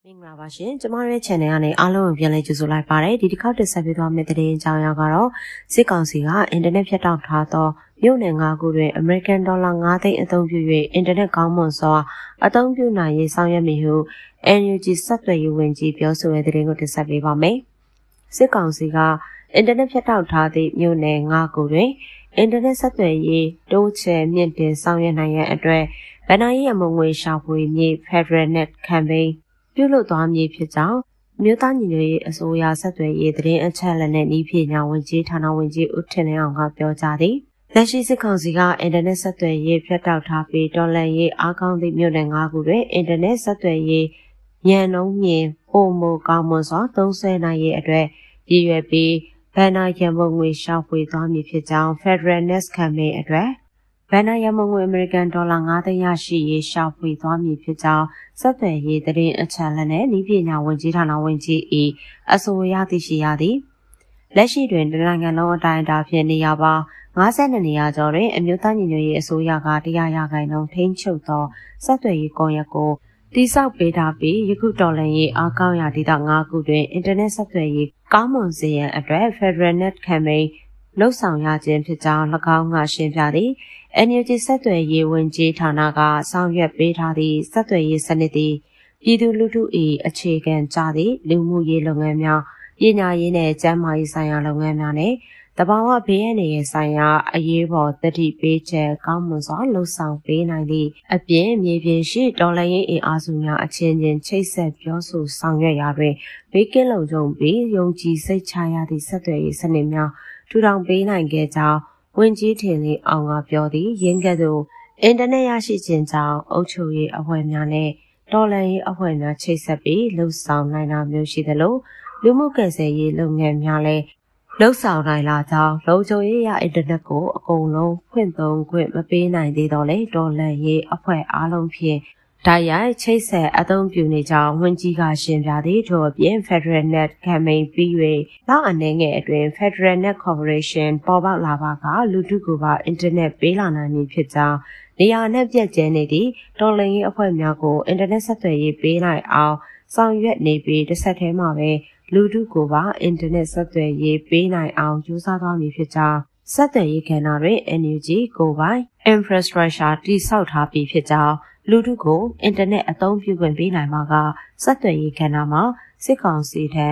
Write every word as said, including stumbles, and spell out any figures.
မင်္ဂလာပါရှင်ကျမတို့ရဲ့ channel ကနေအားလုံးကိုပြန်လည်ကြိုဆိုလိုက်ပါတယ်ဒီတစ်ခေါက်တက်ဆက်ပေးသွားမယ့်သတင်းအကြောင်းအရာကတော့စစ်ကောင်စီကအင်တာနက်ဖြတ်တောက်ထားသောမြို့နယ်၅ခုတွင် American Dollar ၅သိန်းအသုံးပြု၍အင်တာနက်ကောင်းမွန်စွာအသုံးပြုနိုင်ရေးဆောင်ရွက်မည်ဟု N U G ဆက်သွယ်ရေးဝန်ကြီးပြောဆိုတဲ့သတင်းကိုတက်ဆက်ပေးပါမယ်စစ်ကောင်စီကအင်တာနက်ဖြတ်တောက်ထားသည့်မြို့နယ်၅ခုတွင်အင်တာနက်ဆက်သွယ်ရေးတိုးချဲ့မြင့်တင်ဆောင်ရွက်နိုင်ရန်အတွက်ဗဏ္ဍာရေးအမုံငွေရှာဖွေမြေ Federal Net Campaignပြုလုပ်သွားမည်ဖြစ်ကြောင်းမြို့သားညီညွတ်ရေးအစိုးရဆက်သွယ်ရေးသတင်းအချက်အလက်နဲ့ဤပညာဝန်ကြီးဌာနဝန်ကြီးဦးထင်လင်းအောင်ကပြောကြားသည်လက်ရှိစစ်ကောင်စီကအင်တာနက်ဆက်သွယ်ရေးဖြတ်တောက်ထားပြီးတော်လှန်ရေးအားကောင်းသည့်မြို့နယ်၅ခုတွင်အင်တာနက်ဆက်သွယ်ရေးညံနှုံးမြင်ပုံမကောင်းမွန်စွာသုံးစွဲနိုင်ရေးအတွက်ရည်ရွယ်ပြီးဗဏ္ဍာရမုံငွေရှာဖွေသွားမည်ဖြစ်ကြောင်း Federal Net Campaign အတွက်ဗဏ္ဍာရမုံငွေ American Dollar ၅သိန်းရရှိရေးရှာဖွေသွားမည်ဖြစ်ကြောင်းဆက်သွယ်ရေးသတင်းအချက်အလက်နဲ့ဤပညာဝန်ကြီးဌာနဝန်ကြီး၏အဆိုအရသိရှိရသည်လက်ရှိတွင်နိုင်ငံလုံးအတိုင်းအတာဖြင့်နေရာပေါင်း၅၂နေရာကျော်တွင်အမျိုးသားညီညွတ်ရေးအစိုးရကတရားရဂိုင်လုံးထိန်းချုပ်သောဆက်သွယ်ရေးကွန်ရက်ကိုတိစောက်ပေးထားပြီးယခုတော်လှန်ရေးအားကောင်းရာဒေသ၅ခုတွင်အင်တာနက်ဆက်သွယ်ရေးကောင်းမွန်စေရန်အတွက် Federal Net Campaign လှုပ်ဆောင်ရခြင်းဖြစ်ကြောင်း၎င်းကရှင်းပြသည် N U G ဆက်သွယ်ရေးဝန်ကြီးဌာနကဆောင်ရွက်ပေးထားသည့်ဆက်သွယ်ရေးစနစ်သည်ပြည်သူလူထု၏အခြေခံကျသည့်လူမှုရေးလုပ်ငန်းများပညာရေးနှင့်ကျန်းမာရေးဆိုင်ရာလုပ်ငန်းများနှင့်တဘာဝဘေးအန္တရာယ်ဆိုင်ရာအရေးပေါ်သတိပေးချက်ကောင်းမွန်စွာလှုပ်ဆောင်ပေးနိုင်သည့်အပြင်မြေပြင်ရှိတော်လှန်ရေးအင်အားစုများအချင်းချင်းချိတ်ဆက်ပြောဆိုဆောင်ရွက်ရာတွင်ဘေးကင်းလုံခြုံပြီးယုံကြည်စိတ်ချရသည့်ဆက်သွယ်ရေးစနစ်များထူထောင်ပေးနိုင်ခဲ့ကြောင်းဝန်ကြီးထင်လင်းအောင်ကပြောသည်ရင်းကဲ့သို့အင်တာနက်ရရှိခြင်းကြောင့်အုပ်ချုပ်ရေးအဖွဲ့များနှင့်တော်လှန်ရေးအဖွဲ့များချိတ်ဆက်ပြီးလှုပ်ဆောင်နိုင်တာမျိုးရှိသလိုလူမှုကယ်ဆယ်ရေးလုပ်ငန်းများလည်းလှုပ်ဆောင်နိုင်လာကြောင်းလုံခြုံရေးရအင်တာနက်ကိုအကုန်လုံးဖွင့်သုံးခွင့်မပေးနိုင်သေးတော့လေတော်လှန်ရေးအဖွဲ့အားလုံးဖြင့်တိုက်ရိုက်ချိတ်ဆက်အသုံးပြုနေကြောင်းဝန်ကြီးကရှင်းပြသည်ထို့အပြင် Federal Net Campaign ပြီး၍နောက်အနေငယ်အတွင်း Federal Net Corporation ပေါ်ပေါက်လာပါကလူထုကိုပါအင်တာနက်ပေးလာနိုင်မည်ဖြစ်ကြောင်းနေရာနဲ့ပြည့်ကျဲနေသည့်တော်လှန်ရေးအဖွဲ့များကိုအင်တာနက်ဆက်သွယ်ရေးပေးနိုင်အောင်ဆောင်ရွက်နေပြီးတစ်ဆက်တည်းမှာပဲလူထုကိုပါအင်တာနက်ဆက်သွယ်ရေးပေးနိုင်အောင်ကြိုးစားသွားမည်ဖြစ်ကြောင်းဆက်သွယ်ရေးကဏ္ဍတွင် N U G ကိုပိုင် infrastructure တည်ဆောက်ထားပြီးဖြစ်ကြောင်းလူထုကိုအင်တာနက်အသုံးပြုခွင့်ပေးနိုင်မှာကဆက်သွယ်ရေးကဏ္ဍမှာစစ်ကောင်စီထက်